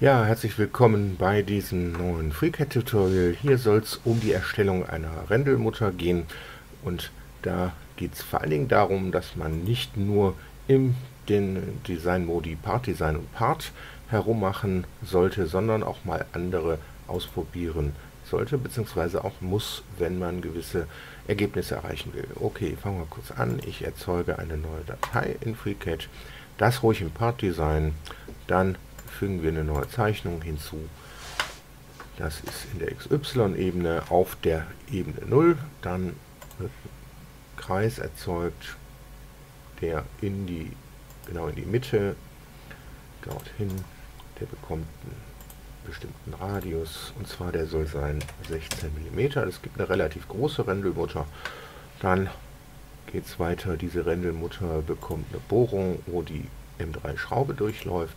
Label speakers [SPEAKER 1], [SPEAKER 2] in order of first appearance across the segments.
[SPEAKER 1] Ja, herzlich willkommen bei diesem neuen FreeCAD-Tutorial. Hier soll es um die Erstellung einer Rendelmutter gehen, und da geht es vor allen Dingen darum, dass man nicht nur im den Design-Modi Part Design und Part herummachen sollte, sondern auch mal andere ausprobieren sollte, beziehungsweise auch muss, wenn man gewisse Ergebnisse erreichen will. Okay, fangen wir kurz an. Ich erzeuge eine neue Datei in FreeCAD, das ruhig im Part Design, dann fügen wir eine neue Zeichnung hinzu. Das ist in der XY-Ebene auf der Ebene 0. Dann wird ein Kreis erzeugt, der genau in die Mitte, dorthin, der bekommt einen bestimmten Radius, und zwar der soll sein 16 mm. Es gibt eine relativ große Rendelmutter. Dann geht es weiter. Diese Rendelmutter bekommt eine Bohrung, wo die M3-Schraube durchläuft.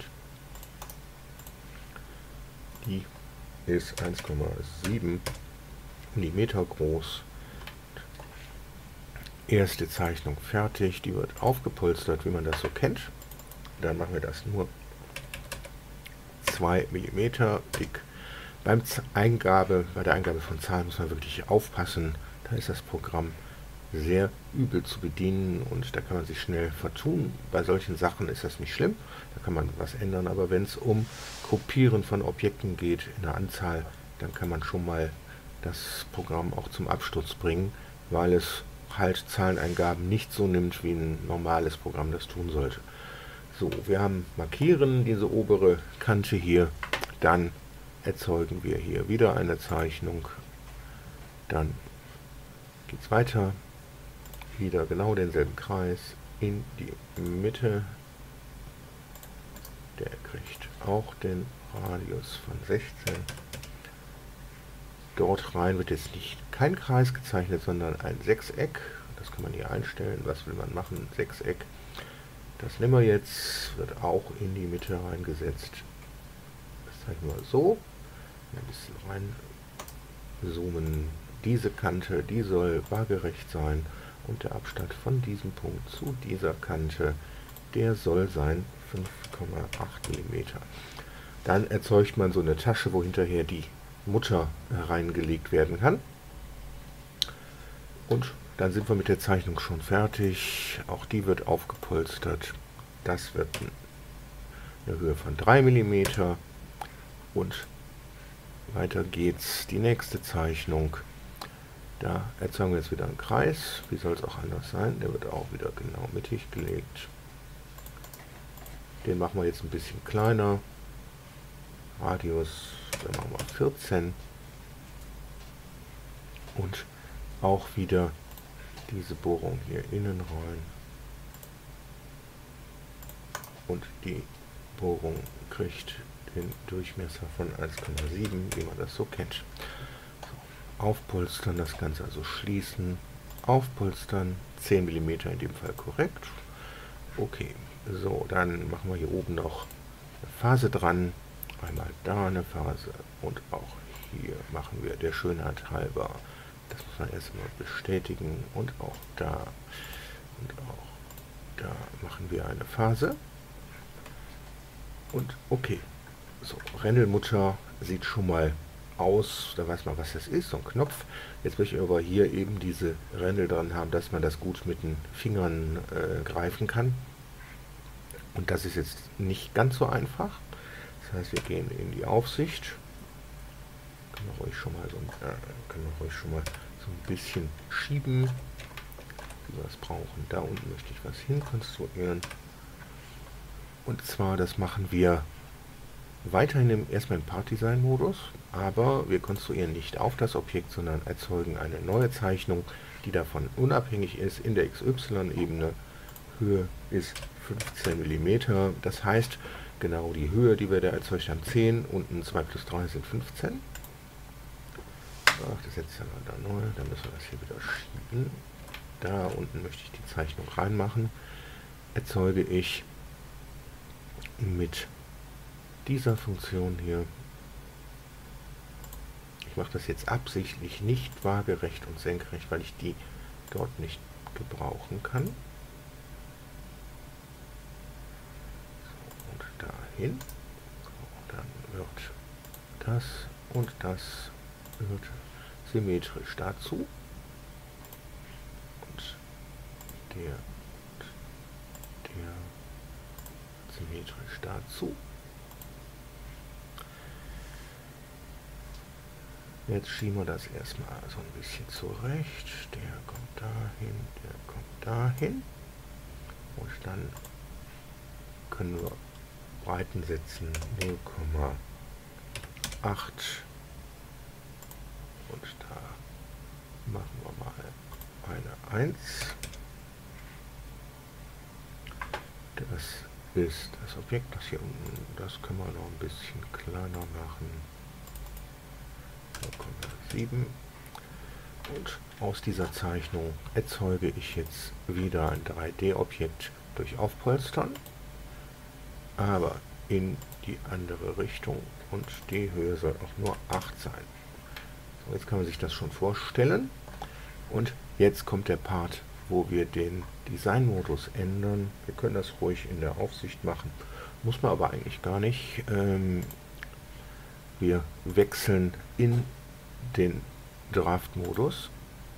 [SPEAKER 1] Die ist 1,7 mm groß. Erste Zeichnung fertig. Die wird aufgepolstert, wie man das so kennt. Dann machen wir das nur 2 mm dick. Bei der Eingabe von Zahlen muss man wirklich aufpassen. Da ist das Programm sehr übel zu bedienen und da kann man sich schnell vertun. Bei solchen Sachen ist das nicht schlimm, da kann man was ändern, aber wenn es um Gruppieren von Objekten geht in der Anzahl, dann kann man schon mal das Programm auch zum Absturz bringen, weil es halt Zahleneingaben nicht so nimmt, wie ein normales Programm das tun sollte. So, wir haben markieren diese obere Kante hier, dann erzeugen wir hier wieder eine Zeichnung, dann geht es weiter. Wieder genau denselben Kreis in die Mitte. Der kriegt auch den Radius von 16. Dort rein wird jetzt kein Kreis gezeichnet, sondern ein Sechseck. Das kann man hier einstellen. Was will man machen? Sechseck. Das nehmen wir jetzt, wird auch in die Mitte reingesetzt. Das zeichnen wir so. Ein bisschen reinzoomen. Diese Kante, die soll waagerecht sein. Und der Abstand von diesem Punkt zu dieser Kante, der soll sein 5,8 mm. Dann erzeugt man so eine Tasche, wo hinterher die Mutter reingelegt werden kann. Und dann sind wir mit der Zeichnung schon fertig. Auch die wird aufgepolstert. Das wird eine Höhe von 3 mm. Und weiter geht's. Die nächste Zeichnung. Da erzeugen wir jetzt wieder einen Kreis. Wie soll es auch anders sein? Der wird auch wieder genau mittig gelegt. Den machen wir jetzt ein bisschen kleiner. Radius, dann machen wir 14. Und auch wieder diese Bohrung hier innen rein. Und die Bohrung kriegt den Durchmesser von 1,7, wie man das so kennt. Aufpolstern, das Ganze also schließen, aufpolstern, 10 mm in dem Fall korrekt. Okay, so, dann machen wir hier oben noch eine Phase dran, einmal da eine Phase und auch hier machen wir der Schönheit halber, das muss man erstmal bestätigen, und auch da machen wir eine Phase. Und okay, so, Rendelmutter sieht schon mal aus, da weiß man, was das ist, so ein Knopf. Jetzt möchte ich aber hier eben diese Rändel dran haben, dass man das gut mit den Fingern greifen kann. Und das ist jetzt nicht ganz so einfach. Das heißt, wir gehen in die Aufsicht. Können wir ruhig schon mal so ein bisschen schieben, wie wir es brauchen. Da unten möchte ich was hinkonstruieren. Und zwar, das machen wir weiterhin erstmal im Part-Design-Modus, aber wir konstruieren nicht auf das Objekt, sondern erzeugen eine neue Zeichnung, die davon unabhängig ist, in der XY-Ebene. Höhe ist 15 mm, das heißt, genau die Höhe, die wir da erzeugt haben, 10, unten 2 plus 3 sind 15. Ach, das setzt ja mal da neu, dann müssen wir das hier wieder schieben. Da unten möchte ich die Zeichnung reinmachen. Erzeuge ich mit dieser Funktion hier. Ich mache das jetzt absichtlich nicht waagerecht und senkrecht, weil ich die dort nicht gebrauchen kann. So, und dahin. So, dann wird das und das wird symmetrisch dazu. Und der symmetrisch dazu. Jetzt schieben wir das erstmal so ein bisschen zurecht. Der kommt dahin, der kommt dahin. Und dann können wir Breiten setzen 0,8. Und da machen wir mal eine 1. Das ist das Objekt, das hier unten, das können wir noch ein bisschen kleiner machen. 0,7. Und aus dieser Zeichnung erzeuge ich jetzt wieder ein 3D-Objekt durch Aufpolstern, aber in die andere Richtung, und die Höhe soll auch nur 8 sein. So, jetzt kann man sich das schon vorstellen. Und jetzt kommt der Part, wo wir den Design-Modus ändern. Wir können das ruhig in der Aufsicht machen, muss man aber eigentlich gar nicht. Wir wechseln in den Draft-Modus.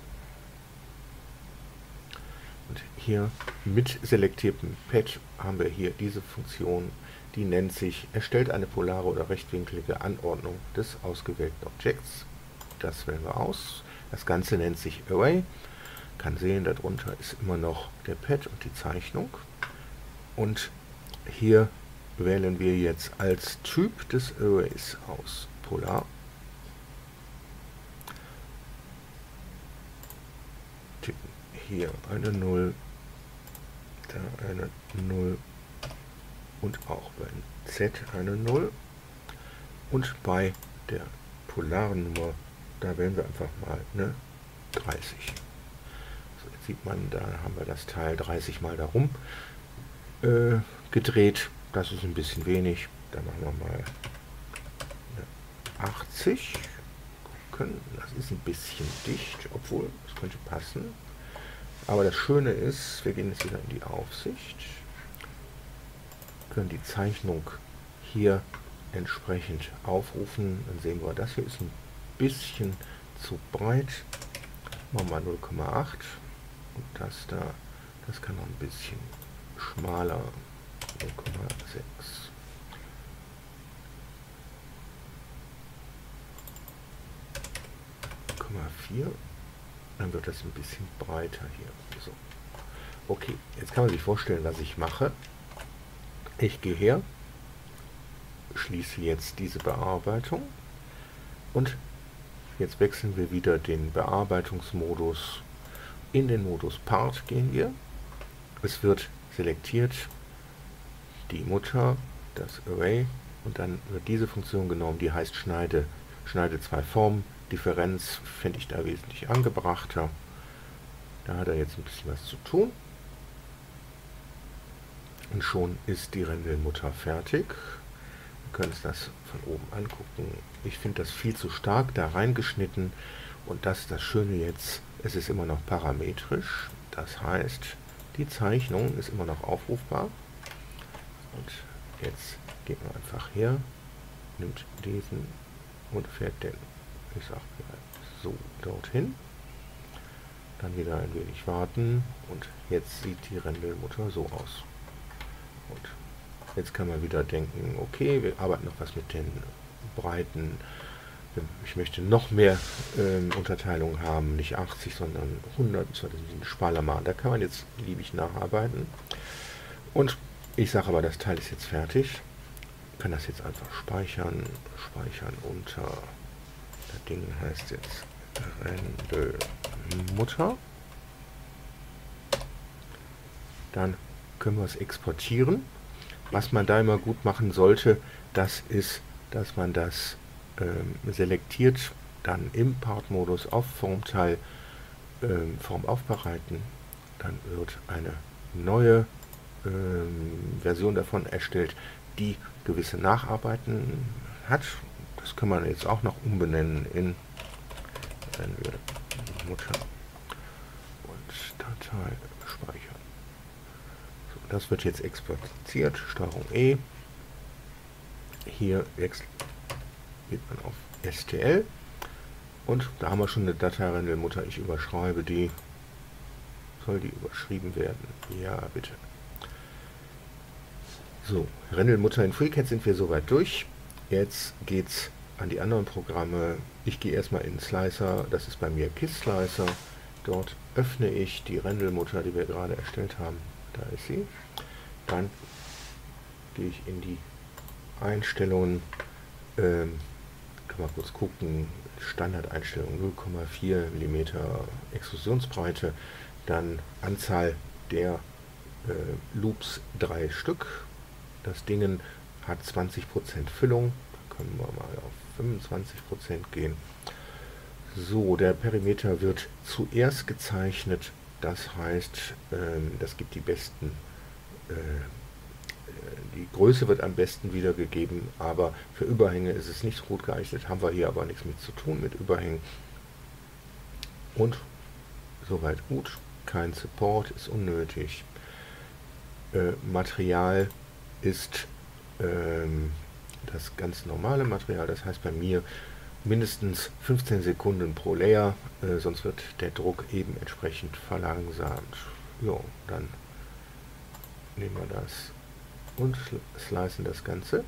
[SPEAKER 1] Und hier mit selektiertem Pad haben wir hier diese Funktion, die nennt sich erstellt eine polare oder rechtwinklige Anordnung des ausgewählten Objekts. Das wählen wir aus. Das Ganze nennt sich Array. Kann sehen, darunter ist immer noch der Pad und die Zeichnung. Und hier wählen wir jetzt als Typ des Arrays aus Polar. Tippen hier eine 0, da eine 0 und auch beim Z eine 0. Und bei der polaren Nummer, da wählen wir einfach mal eine 30. So, jetzt sieht man, da haben wir das Teil 30 mal darum gedreht. Das ist ein bisschen wenig. Da machen wir mal eine 80. Gucken, das ist ein bisschen dicht, obwohl es könnte passen. Aber das Schöne ist, wir gehen jetzt wieder in die Aufsicht, können die Zeichnung hier entsprechend aufrufen. Dann sehen wir, das hier ist ein bisschen zu breit. Machen wir mal 0,8 und das da, das kann noch ein bisschen schmaler, 0,6. 0,4. Dann wird das ein bisschen breiter hier. So. Okay, jetzt kann man sich vorstellen, was ich mache. Ich gehe her, schließe jetzt diese Bearbeitung und jetzt wechseln wir wieder den Bearbeitungsmodus. In den Modus Part gehen wir. Es wird selektiert die Mutter, das Array, und dann wird diese Funktion genommen, die heißt Schneide zwei Formen. Differenz fände ich da wesentlich angebrachter. Da hat er jetzt ein bisschen was zu tun. Und schon ist die Rendelmutter fertig. Wir können uns das von oben angucken. Ich finde das viel zu stark da reingeschnitten. Und das ist das Schöne jetzt, es ist immer noch parametrisch. Das heißt, die Zeichnung ist immer noch aufrufbar. Und jetzt geht man einfach her, nimmt diesen und fährt den, ich sag mal, so dorthin. Dann wieder ein wenig warten und jetzt sieht die Rendelmutter so aus. Und jetzt kann man wieder denken, okay, wir arbeiten noch was mit den Breiten. Ich möchte noch mehr Unterteilung haben, nicht 80, sondern 100, das war ein Spalaman. Da kann man jetzt beliebig nacharbeiten. Und ich sage aber, das Teil ist jetzt fertig. Ich kann das jetzt einfach speichern. Speichern unter, das Ding heißt jetzt Rendelmutter. Dann können wir es exportieren. Was man da immer gut machen sollte, das ist, dass man das selektiert, dann im Part-Modus auf Formteil Form aufbereiten. Dann wird eine neue Version davon erstellt, die gewisse Nacharbeiten hat. Das kann man jetzt auch noch umbenennen in Rendelmutter und Datei speichern. Das wird jetzt exportiert, Steuerung E. Hier geht man auf STL und da haben wir schon eine Datei-Rendelmutter. Ich überschreibe die. Soll die überschrieben werden? Ja, bitte. So, Rendelmutter in FreeCAD sind wir soweit durch. Jetzt geht's an die anderen Programme. Ich gehe erstmal in den Slicer, das ist bei mir KISS-Slicer. Dort öffne ich die Rendelmutter, die wir gerade erstellt haben. Da ist sie. Dann gehe ich in die Einstellungen. Kann man kurz gucken. Standardeinstellung 0,4 mm Extrusionsbreite. Dann Anzahl der Loops 3 Stück. Das Ding hat 20% Füllung. Da können wir mal auf 25% gehen. So, der Perimeter wird zuerst gezeichnet. Das heißt, das gibt die besten, die Größe wird am besten wiedergegeben, aber für Überhänge ist es nicht so gut geeignet. Haben wir hier aber nichts mit zu tun, mit Überhängen. Und soweit gut. Kein Support, ist unnötig. Material ist das ganz normale Material, das heißt bei mir mindestens 15 Sekunden pro Layer, sonst wird der Druck eben entsprechend verlangsamt. Jo, dann nehmen wir das und slicen das Ganze.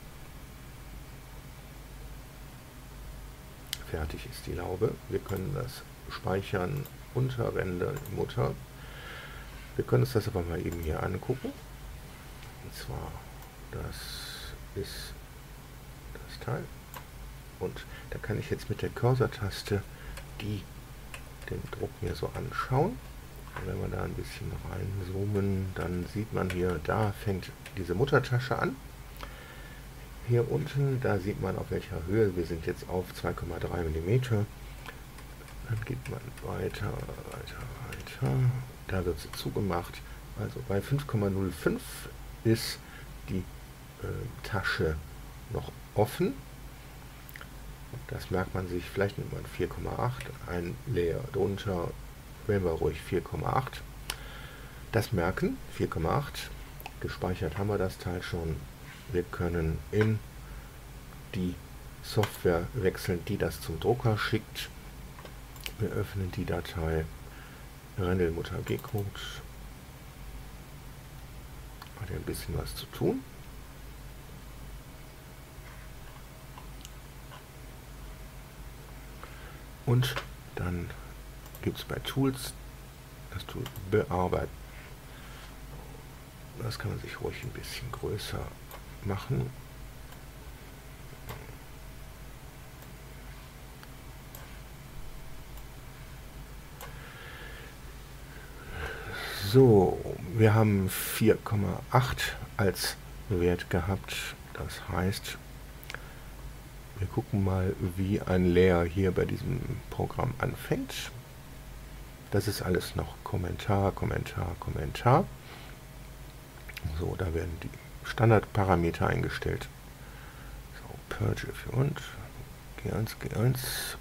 [SPEAKER 1] Fertig ist die Laube. Wir können das speichern unter Rendelmutter. Wir können uns das aber mal eben hier angucken. Und zwar, das ist das Teil. Und da kann ich jetzt mit der Cursor-Taste den Druck mir so anschauen. Und wenn wir da ein bisschen reinzoomen, dann sieht man hier, da fängt diese Muttertasche an. Hier unten, da sieht man auf welcher Höhe. Wir sind jetzt auf 2,3 mm. Dann geht man weiter, weiter, weiter. Da wird sie zugemacht. Also bei 5,05 ist die Tasche noch offen. Das merkt man sich, vielleicht nimmt man 4,8, ein Layer drunter, wählen wir ruhig 4,8. Das merken, 4,8. Gespeichert haben wir das Teil schon. Wir können in die Software wechseln, die das zum Drucker schickt. Wir öffnen die Datei Rendelmutter G-Code. Hat ja ein bisschen was zu tun. Und dann gibt es bei Tools das Tool Bearbeiten. Das kann man sich ruhig ein bisschen größer machen. So, wir haben 4,8 als Wert gehabt. Das heißt, wir gucken mal, wie ein Layer hier bei diesem Programm anfängt. Das ist alles noch Kommentar, Kommentar, Kommentar. So, da werden die Standardparameter eingestellt. So, Purge if you want. G1, G1.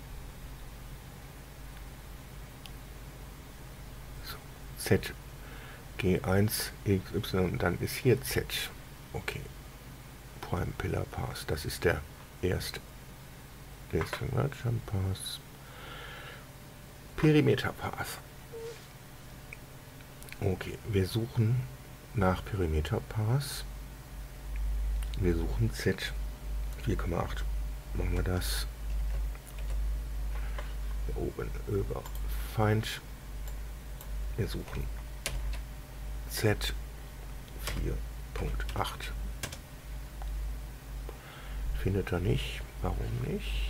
[SPEAKER 1] So, Z, G1, XY und dann ist hier Z. Okay. Prime Pillar Pass. Das ist der erste. Jump Pass. Perimeter Path. Okay, wir suchen nach Perimeter Path. Wir suchen Z 4,8. Machen wir das hier oben über Find. Wir suchen Z 4,8. Findet er nicht. Warum nicht?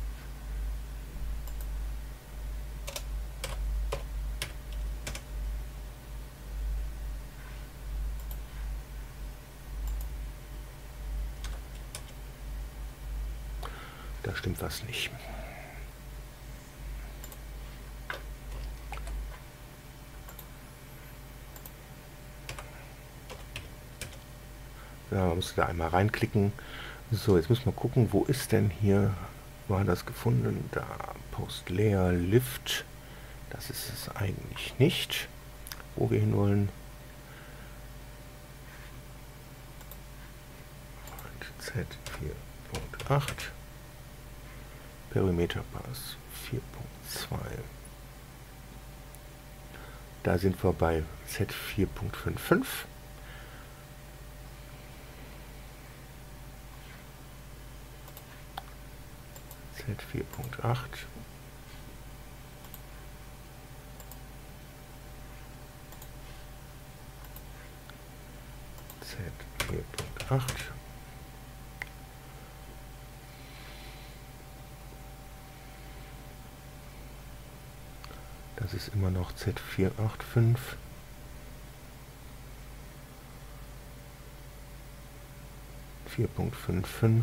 [SPEAKER 1] Da stimmt was nicht. Ja, man muss da einmal reinklicken. So, jetzt müssen wir gucken, wo ist denn hier, war das gefunden? Da, Post Layer Lift. Das ist es eigentlich nicht, wo wir hin wollen. Z 4,8. Perimeter Pass 4.2. Da sind wir bei Z4.55. Z4.8. Z4.8. Das ist immer noch Z485. Z4.8.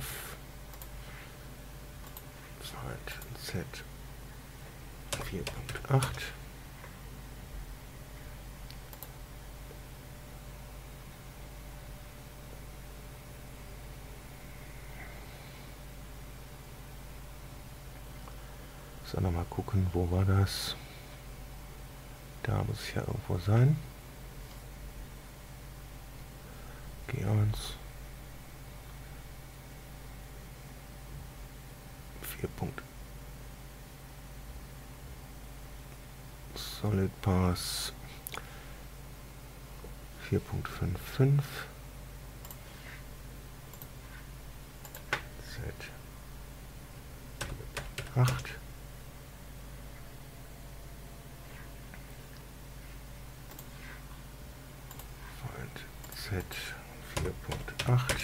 [SPEAKER 1] So, nochmal gucken, wo war das? Da muss es ja irgendwo sein. G1. 4. Solid Pass 4.55. Z8. Z4.8.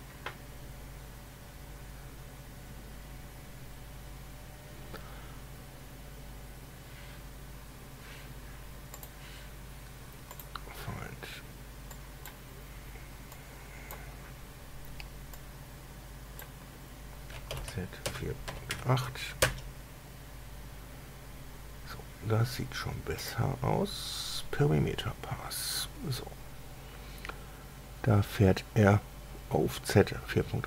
[SPEAKER 1] Z4.8. So, das sieht schon besser aus. Perimeter Pass. So. Da fährt er auf Z4.8.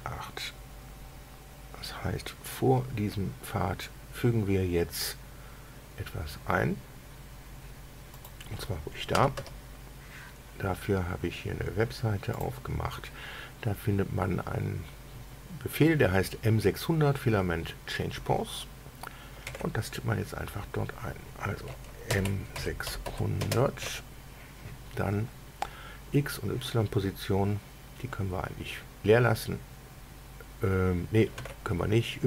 [SPEAKER 1] Das heißt, vor diesem Pfad fügen wir jetzt etwas ein. Und zwar ruhig da. Dafür habe ich hier eine Webseite aufgemacht. Da findet man einen Befehl, der heißt M600 Filament Change Pose. Und das tippt man jetzt einfach dort ein. Also M600, dann X- und Y-Position, die können wir eigentlich leer lassen. Ne, können wir nicht.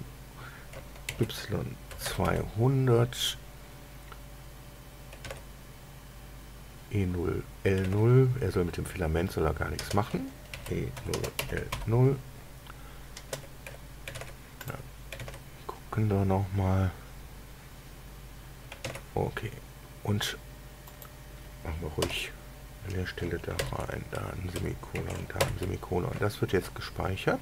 [SPEAKER 1] Y200 E0 L0. Er soll mit dem Filament soll er gar nichts machen. E0 L0. Ja, gucken wir noch mal. Okay. Und machen wir ruhig an der Stelle da rein, da ein Semikolon, da ein Semikolon. Das wird jetzt gespeichert.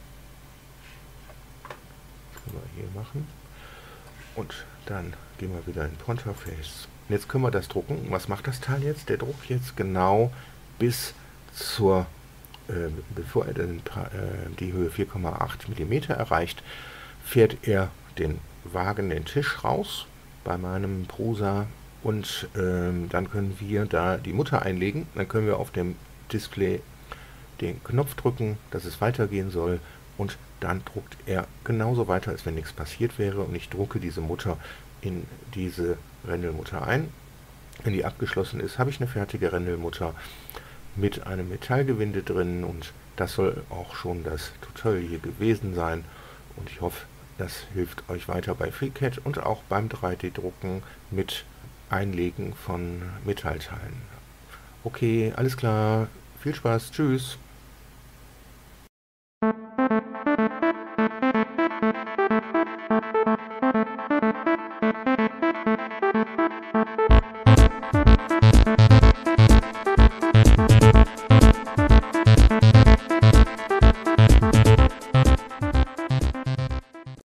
[SPEAKER 1] Das können wir hier machen. Und dann gehen wir wieder in Ponterface. Jetzt können wir das drucken. Was macht das Teil jetzt? Der druckt jetzt genau bis zur, bevor er die Höhe 4,8 mm erreicht, fährt er den Wagen, den Tisch raus bei meinem Prusa. Und dann können wir da die Mutter einlegen. Dann können wir auf dem Display den Knopf drücken, dass es weitergehen soll. Und dann druckt er genauso weiter, als wenn nichts passiert wäre. Und ich drucke diese Mutter in diese Rändelmutter ein. Wenn die abgeschlossen ist, habe ich eine fertige Rändelmutter mit einem Metallgewinde drin. Und das soll auch schon das Tutorial hier gewesen sein. Und ich hoffe, das hilft euch weiter bei FreeCAD und auch beim 3D-Drucken mit Einlegen von Metallteilen. Okay, alles klar. Viel Spaß. Tschüss.